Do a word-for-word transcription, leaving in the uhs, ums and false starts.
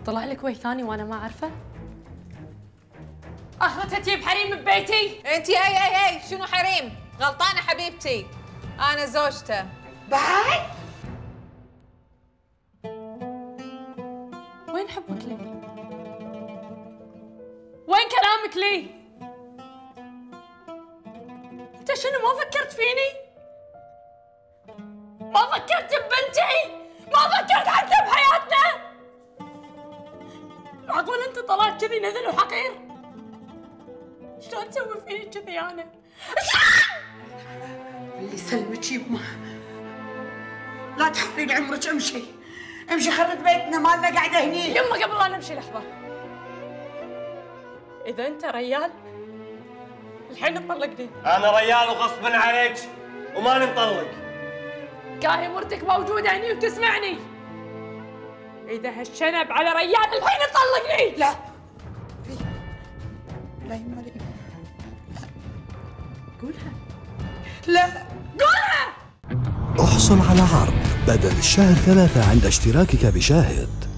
طلع لك وي ثاني وانا ما اعرفه؟ اخذتها تجيب حريم ببيتي؟ انتي اي اي اي شنو حريم؟ غلطانه حبيبتي، انا زوجته. بعد؟ وين حبك لي؟ وين كلامك لي؟ انت شنو ما فكرت فيني؟ ما فكرت ببنتي؟ ما فكرت حتى بحياتنا؟ معقول انت طلعت كذي نذل وحقير؟ شلون تسوي فيني كذي انا؟ اللي يسلمك يمه، لا تحرين عمرك، امشي امشي خرج بيتنا مالنا قاعده هني. يمه قبل لا نمشي لحظه، اذا انت ريال الحين تطلقني. انا ريال وغصب عليك وما نطلق. كاهي مرتك موجوده هني وتسمعني، اذا هالشنب على ريال الحين تطلقني. لا لا يما لا، قولها. لا قولها. احصل على عرض بدل الشهر ثلاثة عند اشتراكك بشاهد.